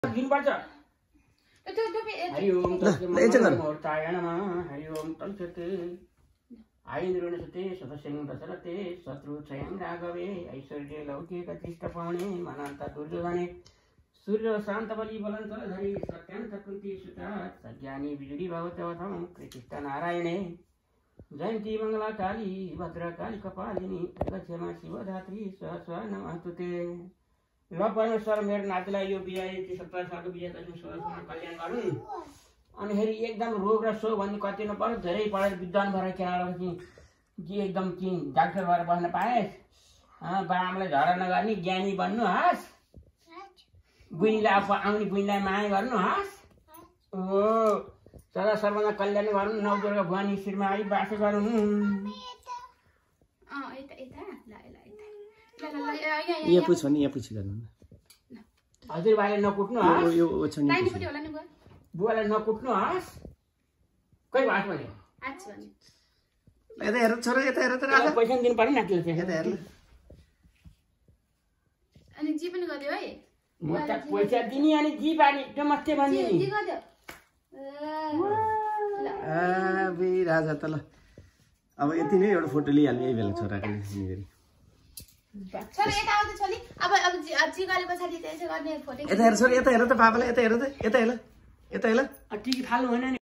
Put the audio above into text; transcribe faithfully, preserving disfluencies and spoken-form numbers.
दिनुपर्छ। हरि ओम तत्समोर्ताय नमः। हरि ओम तत्सते आइन्द्रोणसते सदस्यं दशरथे शत्रु क्षयं राघवे ऐश्वर्य लौकिक तिष्ठ पावने मनान्त दुर्योधने सूर्य शांत बलि बलंतरधरी सत्यांत कुंती सुता सज्ञानी बिजुली भवतवथं कृतिष्ठ नारायणे जयंती मंगला काली भद्रा काली कपालिनी जगक्षमा शिवधात्री स्व स्व नमस्तुते। ल परमेश्वर मेरो नातिलाई यो बिहा यति सत्तर सालको बिहा दशमी सोह्रसम्म कल्याण गरून्। अनि फेरि एकदम रोग र सो भन्ने कति नपर्छ, धेरै पढेर विद्वान भएर केनाबाट कि कि एकदम कि डाक्टर भएर बस्न पाएस्, बाबाआमालाई झगडा नगर्ने ज्ञानी बन्नु हस्, बुढीलाई आफू आउने बुढीलाई माया गर्नु हस्, हो सदा सर्वदा कल्याण गरून्, नौ दुर्गा भुवानी शिरमा आई बास गरून्। यहाँ पुछ भने यहाँ पुछिरहनु न। हजुरबाले नकुट्नु हस्, बुवालाई नकुट्नु हस्। कोही भाष भने यता हेर छोरा, यता हेर त राजा। पैसा दिनु पर्यो नातिले चाहिँ। यता हेर अनि जी पनि गर्दियो है। म त पैसा दिने अनि जी पानी त्यो मात्रै भन्दिने। जी गर्दियो। आ बे राजा त ल अब यति नै एउटा फोटो लिइहाल्नु यही बेला छोराको नि गरी। छोरी यता आउँदै छोरी। अब अब जी जी गरे पछाडी त्यसो गर्ने फोटो। यता हेर छोरी, यता हेर त बाबालाई, यता हेर त, यता हेर, यता हेर। टिकी फाल्नु होइन नि।